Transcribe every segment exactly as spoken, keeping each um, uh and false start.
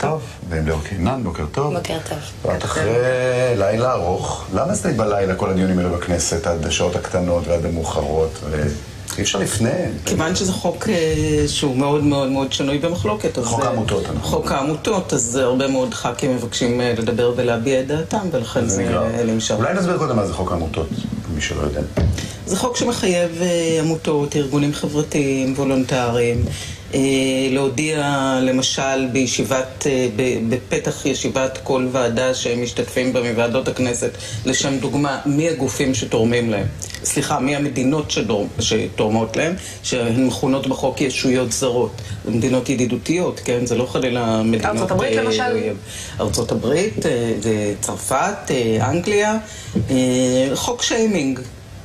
טוב, ועם ליאור קינן, בוקר טוב. בוקר טוב. ואת אחרי לילה ארוך. למה עשית בלילה כל הדיונים האלה בכנסת, עד השעות הקטנות ועד המאוחרות, ואי אפשר לפני? כיוון שזה חוק שהוא מאוד מאוד מאוד שנוי במחלוקת. חוק העמותות. חוק העמותות, אז הרבה מאוד ח"כים מבקשים לדבר ולהביע את דעתם, ולכן זה נמשך. אולי נסביר קודם מה זה חוק העמותות, מי שלא יודע. זה חוק שמחייב עמותות, ארגונים חברתיים, וולונטריים, להודיע למשל בישיבת, בפתח ישיבת כל ועדה שהם משתתפים בה מוועדות הכנסת, לשם דוגמה, מי הגופים שתורמים להם. סליחה, מי המדינות שתורמות להם, שהן מכונות בחוק ישויות זרות. מדינות ידידותיות, כן? זה לא חלילה מדינות... ארצות הברית למשל? ארצות הברית, צרפת, אנגליה, חוק שיימינג.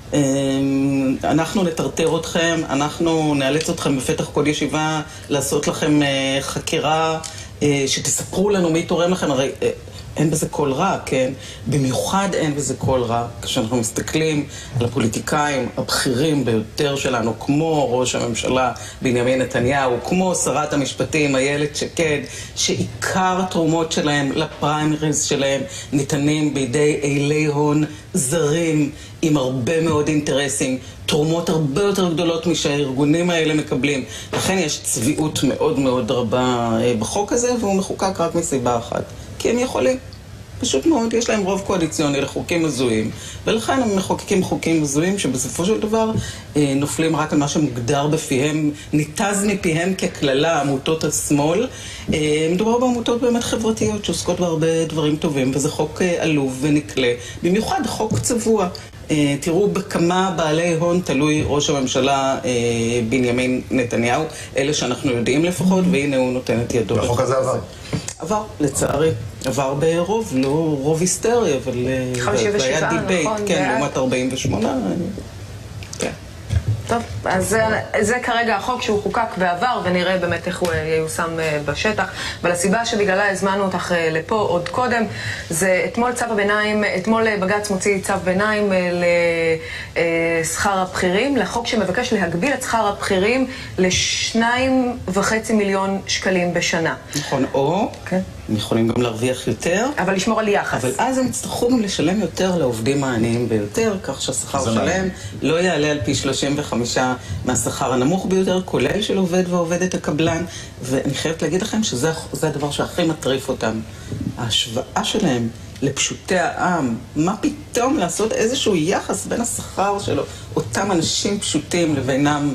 אנחנו נטרטר אתכם, אנחנו נאלץ אתכם בפתח כל ישיבה לעשות לכם חקירה, שתספרו לנו מי תורם לכם, הרי אין בזה כל רע, כן? במיוחד אין בזה כל רע, כשאנחנו מסתכלים על הפוליטיקאים הבכירים ביותר שלנו, כמו ראש הממשלה בנימין נתניהו, כמו שרת המשפטים איילת שקד, שעיקר התרומות שלהם לפריימריז שלהם ניתנים בידי אילי הון זרים עם הרבה מאוד אינטרסים, תרומות הרבה יותר גדולות משהארגונים האלה מקבלים. לכן יש צביעות מאוד מאוד רבה בחוק הזה, והוא מחוקק רק מסיבה אחת. כי הם יכולים. פשוט מאוד, יש להם רוב קואליציוני לחוקים מזוהים, ולכן הם מחוקקים חוקים מזוהים שבסופו של דבר אה, נופלים רק על מה שמוגדר בפיהם, ניתז מפיהם ככללה, עמותות השמאל. אה, מדובר בעמותות באמת חברתיות שעוסקות בהרבה דברים טובים, וזה חוק אה, עלוב ונקלה, במיוחד חוק צבוע. אה, תראו בכמה בעלי הון תלוי ראש הממשלה אה, בנימין נתניהו, אלה שאנחנו יודעים לפחות, והנה הוא נותן את ידו. והחוק הזה עבר. עבר, לצערי. עבר ברוב, לא רוב היסטרי, אבל חמישים ושבע, היה דיבייט, נכון, כן, לעומת ארבעים ושמונה. כן. טוב, אז זה, זה כרגע החוק שהוא חוקק בעבר, ונראה באמת איך הוא ייושם בשטח. אבל הסיבה שבגללה הזמנו אותך לפה עוד קודם, זה אתמול צו הביניים, אתמול בג"ץ מוציא צו ביניים לשכר הבכירים, לחוק שמבקש להגביל את שכר הבכירים לשניים וחצי מיליון שקלים בשנה. נכון, או... כן. הם יכולים גם להרוויח יותר. אבל לשמור על יחס. אבל אז הם יצטרכו גם לשלם יותר לעובדים העניים ביותר, כך שהשכר שלהם לא יעלה על פי שלושים וחמישה מהשכר הנמוך ביותר, כולל של עובד ועובדת הקבלן. ואני חייבת להגיד לכם שזה הדבר שהכי מטריף אותם. ההשוואה שלהם לפשוטי העם, מה פתאום לעשות איזשהו יחס בין השכר שלו, אותם אנשים פשוטים לבינם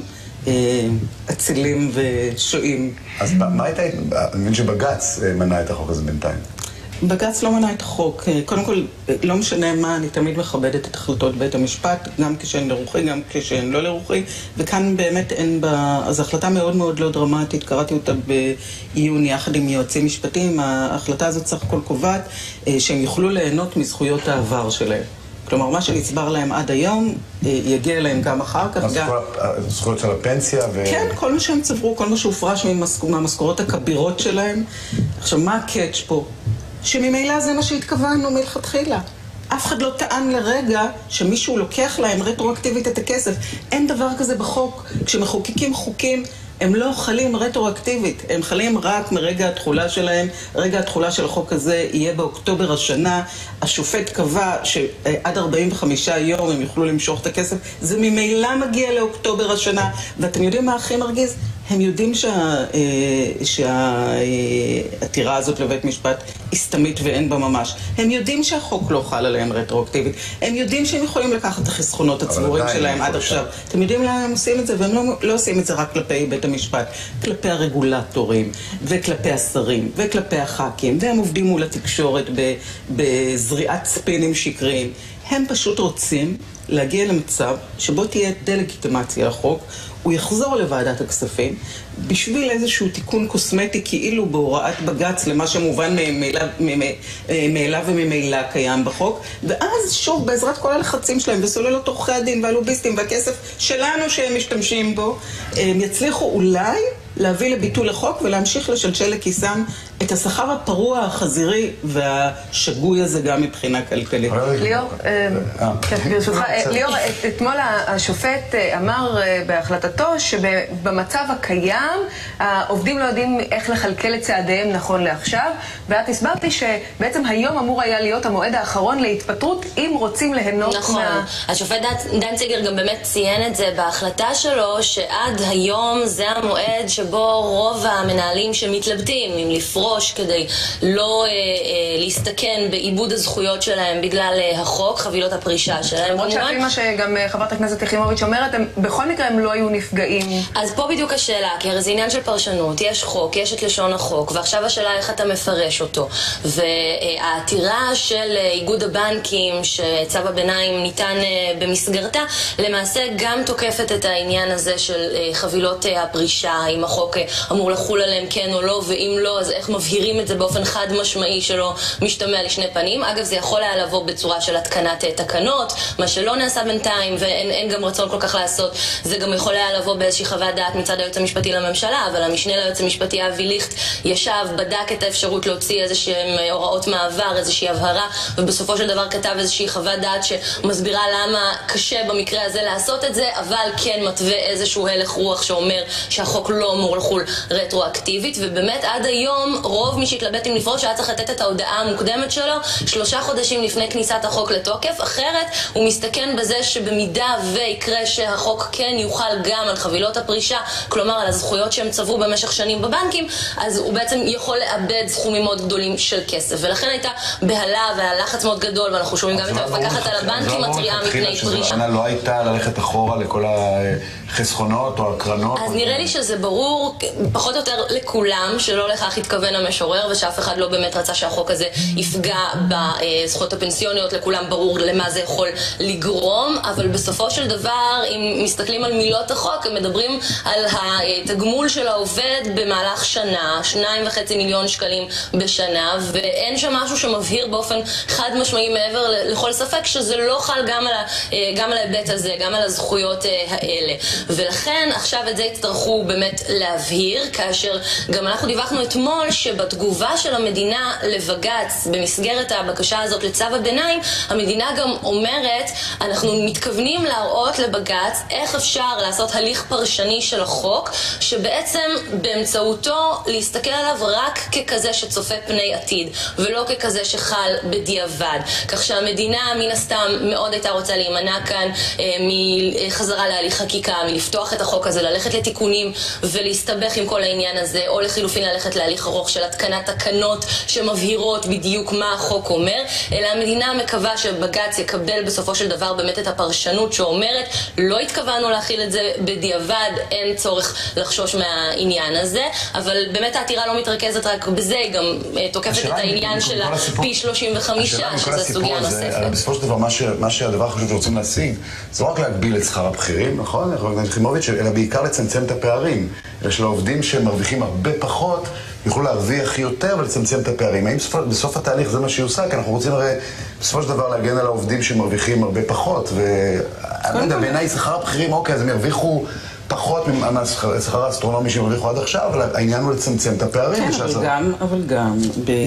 אצילים ושועים. אז מה הייתה, אני מבין שבג"ץ מנע את החוק הזה בינתיים. בג"ץ לא מנע את החוק. קודם כל, לא משנה מה, אני תמיד מכבדת את החלטות בית המשפט, גם כשהן לרוחי, גם כשהן לא לרוחי, וכאן באמת אין בה... אז החלטה מאוד מאוד לא דרמטית, קראתי אותה בעיון יחד עם יועצים משפטיים, ההחלטה הזאת סך הכל קובעת שהם יוכלו ליהנות מזכויות העבר שלהם. כלומר, מה שנצבר להם עד היום, יגיע להם גם אחר כך. אז זכויות של הפנסיה ו... כן, כל מה שהם צברו, כל מה שהופרש מהמשכורות הכבירות שלהם. עכשיו, מה הקאץ' פה? שממילא זה מה שהתכוונו מלכתחילה. אף אחד לא טען לרגע שמישהו לוקח להם רטרואקטיבית את הכסף. אין דבר כזה בחוק. כשמחוקקים חוקים, הם לא חלים רטרואקטיבית, הם חלים רק מרגע התחולה שלהם. רגע התחולה של החוק הזה יהיה באוקטובר השנה. השופט קבע שעד ארבעים וחמישה יום הם יוכלו למשוך את הכסף. זה ממילא מגיע לאוקטובר השנה. ואתם יודעים מה הכי מרגיז? הם יודעים שהעתירה הזאת לבית משפט הסתמית ואין בה ממש. הם יודעים שהחוק לא חל עליהם רטרואקטיבית. הם יודעים שהם יכולים לקחת את החסכונות הצבורים שלהם עד עכשיו. אתם יודעים למה הם עושים את זה? והם לא, לא עושים את זה רק כלפי בית המשפט, כלפי הרגולטורים, וכלפי השרים, וכלפי הח"כים, והם עובדים מול התקשורת בזריעת ספינים שקריים. הם פשוט רוצים להגיע למצב שבו תהיה דלגיטימציה לחוק, הוא יחזור לוועדת הכספים בשביל איזשהו תיקון קוסמטי כאילו בהוראת בג"ץ למה שמובן מאליו וממילא קיים בחוק, ואז שוב בעזרת כל הלחצים שלהם וסוללות עורכי הדין והלוביסטים והכסף שלנו שהם משתמשים בו, הם יצליחו אולי להביא לביטול החוק ולהמשיך לשלשל לכיסם את השכר הפרוע, החזירי והשגוי הזה גם מבחינה כלכלית. ליאור, ברשותך, ליאור, אתמול השופט אמר בהחלטתו שבמצב הקיים העובדים לא יודעים איך לחלקל את צעדיהם נכון לעכשיו, ואת הסברתי שבעצם היום אמור היה להיות המועד האחרון להתפטרות אם רוצים ליהנות מה... נכון. השופט דנציגר גם באמת ציין את זה בהחלטה שלו, שעד היום זה המועד שבו רוב המנהלים שמתלבטים אם לפרוש כדי לא אה, אה, להסתכן בעיבוד הזכויות שלהם בגלל אה, החוק, חבילות הפרישה שלהם. למרות שאפילו מה שגם חברת הכנסת יחימוביץ' אומרת, הם, בכל מקרה הם לא היו נפגעים. אז פה בדיוק השאלה, כי הרי זה עניין של פרשנות, יש חוק, יש את לשון החוק, ועכשיו השאלה איך אתה מפרש אותו. והעתירה של איגוד הבנקים, שצו הביניים ניתן במסגרתה, למעשה גם תוקפת את העניין הזה של חבילות הפרישה, אם החוק אמור לחול עליהם כן או לא, ואם לא, אז איך מבהירים את זה באופן חד משמעי שלא משתמע לשני פנים. אגב, זה יכול היה לבוא בצורה של התקנת תקנות, מה שלא נעשה בינתיים, ואין אין גם רצון כל כך לעשות. זה גם יכול היה לבוא באיזושהי חוות דעת מצד היועץ המשפטי לממשלה, אבל המשנה ליועץ המשפטי אבי ליכט ישב, בדק את האפשרות להוציא איזשהם הוראות מעבר, איזושהי הבהרה, ובסופו של דבר כתב איזושהי חוות דעת שמסבירה למה קשה במקרה הזה לעשות את זה, אבל כן מתווה איזשהו הלך רוח שאומר שהחוק לא אמור לחול רטרואקטיבית. ובאמת עד היום רוב מי שהתלבט אם לפרוש היה צריך לתת את ההודעה המוקדמת שלו שלושה חודשים לפני כניסת החוק לתוקף, אחרת הוא מסתכן בזה שבמידה ויקרה שהחוק כן יוכל גם על חבילות הפרישה, כלומר על הזכויות שהם צברו במשך שנים בבנקים, אז הוא בעצם יכול לאבד סכומים מאוד גדולים של כסף. ולכן הייתה בהלה והלחץ מאוד גדול, ואנחנו שומעים גם את המפקחת על הבנקים מטריעה מפני פרישה. לא הייתה ללכת אחורה לכל החסכונות או הקרנות? אז נראה לי שזה ברור פחות או יותר לכולם שלא לכך התכוון המשורר, ושאף אחד לא באמת רצה שהחוק הזה יפגע בזכויות הפנסיוניות. לכולם ברור למה זה יכול לגרום, אבל בסופו של דבר אם מסתכלים על מילות החוק, הם מדברים על התגמול של העובד במהלך שנה, שניים וחצי מיליון שקלים בשנה, ואין שם משהו שמבהיר באופן חד משמעי מעבר לכל ספק שזה לא חל גם על, גם על ההיבט הזה, גם על הזכויות האלה. ולכן עכשיו את זה יצטרכו באמת להבהיר, כאשר גם אנחנו דיווחנו אתמול שבתגובה של המדינה לבגץ במסגרת הבקשה הזאת לצו הביניים, המדינה גם אומרת, אנחנו מתכוונים להראות לבגץ איך אפשר לעשות הליך פרשני של החוק, שבעצם באמצעותו להסתכל עליו רק ככזה שצופה פני עתיד, ולא ככזה שחל בדיעבד. כך שהמדינה מן הסתם מאוד הייתה רוצה להימנע כאן אה, מחזרה להליך חקיקה, מלפתוח את החוק הזה, ללכת לתיקונים ולהסתבך עם כל העניין הזה, או לחילופין ללכת להליך ארוך של התקנת תקנות שמבהירות בדיוק מה החוק אומר, אלא המדינה מקווה שבגץ יקבל בסופו של דבר באמת את הפרשנות שאומרת, לא התכוונו להכיל את זה בדיעבד, אין צורך לחשוש מהעניין הזה, אבל באמת העתירה לא מתרכזת רק בזה, היא גם תוקפת את העניין של פי שלושים וחמישה, שזה סוגיה נוספת. בסופו של דבר, מה שהדבר החשוב שרוצים להשיג, זה לא רק להגביל את שכר הבכירים, נכון? חברת הכנסת יחימוביץ', אלא בעיקר לצמצם את הפערים. אלא של העובדים שמרוויחים הרבה פחות, יוכלו להרוויח יותר ולצמצם את הפערים. האם בסוף התהליך זה מה שיוסק? אנחנו רוצים הרי בסופו של דבר להגן על העובדים שמרוויחים הרבה פחות, ואני יודע, בעיניי שכר הבכירים, אוקיי, אז הם ירוויחו פחות מהשכר האסטרונומי שהם הרוויחו עד עכשיו, אבל העניין הוא לצמצם את הפערים. כן, אבל גם, אבל גם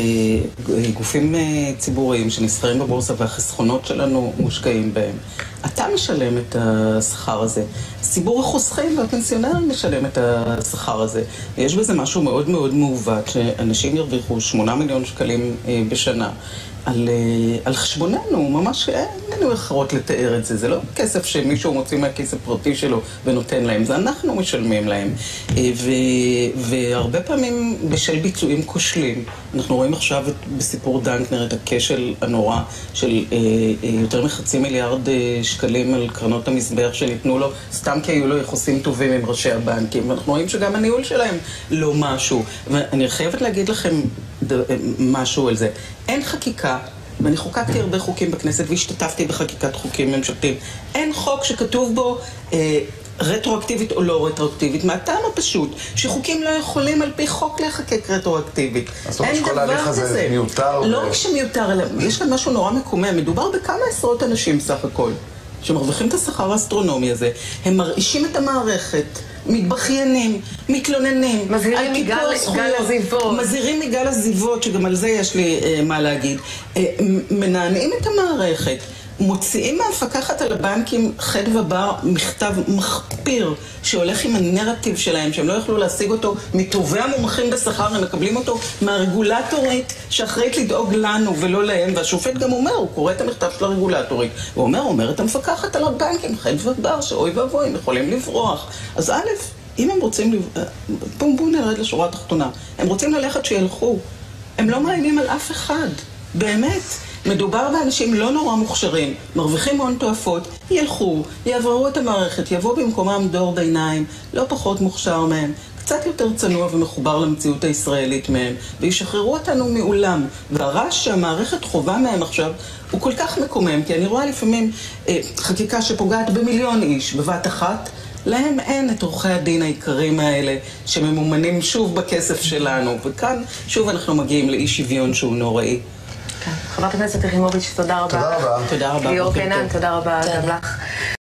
בגופים ציבוריים שנסחרים בבורסה והחסכונות שלנו מושקעים בהם, אתה משלם את השכר הזה. ציבור החוסכים והפנסיונרים משלם את השכר הזה. יש בזה משהו מאוד מאוד מעוות, שאנשים ירוויחו שמונה מיליון שקלים בשנה. על, על חשבוננו, ממש אין לנו אחרות לתאר את זה. זה לא כסף שמישהו מוציא מהכיס הפרטי שלו ונותן להם, זה אנחנו משלמים להם. ו, והרבה פעמים בשל ביצועים כושלים. אנחנו רואים עכשיו בסיפור דנקנר את הכשל הנורא של יותר מחצי מיליארד שקלים על קרנות המזבח שניתנו לו, סתם כי היו לו יחסים טובים עם ראשי הבנקים. ואנחנו רואים שגם הניהול שלהם לא משהו. ואני חייבת להגיד לכם משהו על זה. אין חקיקה, ואני חוקקתי הרבה חוקים בכנסת והשתתפתי בחקיקת חוקים ממשלתיים. אין חוק שכתוב בו אה, רטרואקטיבית או לא רטרואקטיבית, מהטעם הפשוט שחוקים לא יכולים על פי חוק לחקק רטרואקטיבית. אין דבר כזה. מיותר לא רק שמיותר, אלא יש כאן משהו נורא מקומם. מדובר בכמה עשרות אנשים סך הכל שמרוויחים את השכר האסטרונומי הזה, הם מרעישים את המערכת, מתבכיינים, מתלוננים. מזהירים על קיפוח מגל- זכויות, גל עזיבות. מזהירים מגל עזיבות, שגם על זה יש לי אה, מה להגיד. אה, מנענעים את המערכת. מוציאים מהמפקחת על הבנקים חד ובר מכתב מחפיר שהולך עם הנרטיב שלהם, שהם לא יכלו להשיג אותו מטובי המומחים בשכר, הם מקבלים אותו מהרגולטורית שאחראית לדאוג לנו ולא להם, והשופט גם אומר, הוא קורא את המכתב של הרגולטורית, הוא אומר, אומרת המפקחת על הבנקים חד ובר, שאוי ואבוי, הם יכולים לברוח. אז א', אם הם רוצים, בואו בואו נרד לשורה התחתונה, הם רוצים ללכת שילכו, הם לא מאיימים על אף אחד, באמת. מדובר באנשים לא נורא מוכשרים, מרוויחים הון תועפות, ילכו, יעברו את המערכת, יבוא במקומם דור ביניים, לא פחות מוכשר מהם, קצת יותר צנוע ומחובר למציאות הישראלית מהם, וישחררו אותנו מעולם. והרעש שהמערכת חובה מהם עכשיו הוא כל כך מקומם, כי אני רואה לפעמים אה, חקיקה שפוגעת במיליון איש בבת אחת, להם אין את עורכי הדין העיקרים האלה שממומנים שוב בכסף שלנו, וכאן שוב אנחנו מגיעים לאי שוויון שהוא נוראי. חברת הכנסת יחימוביץ', תודה רבה. תודה רבה. תודה רבה. ליאור בוקר קינן, טוב. תודה רבה תודה. גם לך.